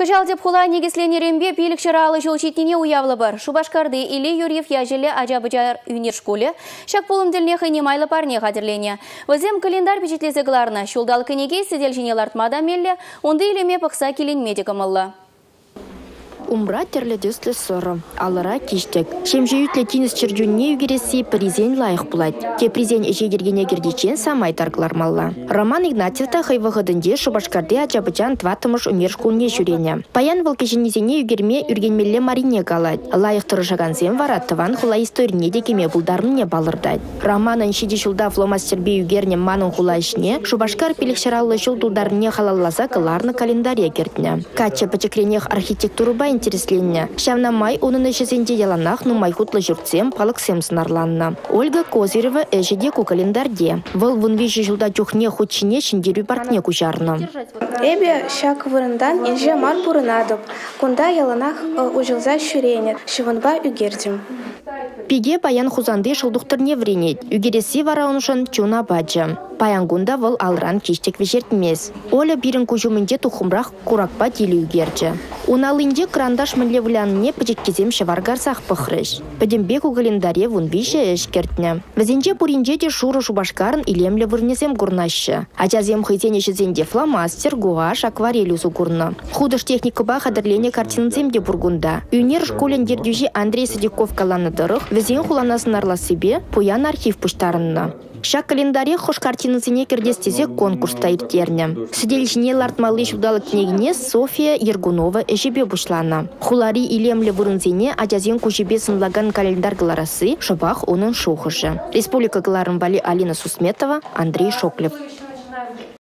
Кыжал деп хула негесленерембе пилікшіралы жол жетнене уявлы бар. Шубашкарды или Юрьев яжелі Ажабыжар юнир школе, шак полым діліне хыйнемайлы парне қадірлене. Візем календар печетлесі гларна, шулдал кінеге седел женелартмада мелле, онды илеме пықса келен медикамылла. Умра терлі дөслі сұры, алыра кештік. Шемжеютлі тинес чердюнне үгересі президент лайық бұлайд. Те президент ежегергене кердечен самай тарқылармалла. Роман Игнатьевта хайвағыдынде Шубашкарды Ажабыжан тватымыш умер школне жүрене. Паян вылкеженезене үгерме үргенмелі марине қалайд. Лайық тұрышаған зем вараттыван хула исторіне декеме бұлдармыне балырдайд. Романын шеде жылда фломастербе үгерне манын хула ішне Шубашкар пелікшаралы жылдулдарыне халалласа кыларны календария кертіне. Кача пачекренех архитектуры ба интересленне. Шавна май onun эшесенде яланах нумай хутлы жүртсем палықсем сынарланна. Ольга Козырева эшеде ку календарде. Выл вунвежі жылда чухне худшине шиндерю партне кужарны. Эбе шак вырындан инже мар бурынадып. Кунда яланах ужылза шүренет. Шывынба үгердім. Пиге паян хузанды шылдуқтырне вренет. Үгересі варауншын чуна баджы. Паянгунда выл алран кештек вешертмес. Оля бирін кужумынде тухумрақ куракпа телі үгерджі. Уналынде крандаш мілевлянне пачеккезем шеваргарсақ пықрыш. Падембеку календаре вунвише эшкертне. Візенде пуринде де шуры Шубашкарын илемле вырнезем гурнашы. Ачазем хыйтенешізенде фломастер, гуаш, акварель усу гурны. Худыш техникаба хадырлене картинземде бургунда. Юнер школен дердюжи Андрей Садиков каланыдырық, візен хуланасын арласыбе пуян архив пуштарынна. Шак календаре хош картинасыне кердестезе конкурста иртерне. Сиделшіне лартмалы шудалы книгіне София Ергунова эшебе бушлана. Хулари илемле вырынзене ажазен кужебе сынлаган календар гларасы шабах onun шухышы. Республика гларын вали Алина Сусметова, Андрей Шоклев.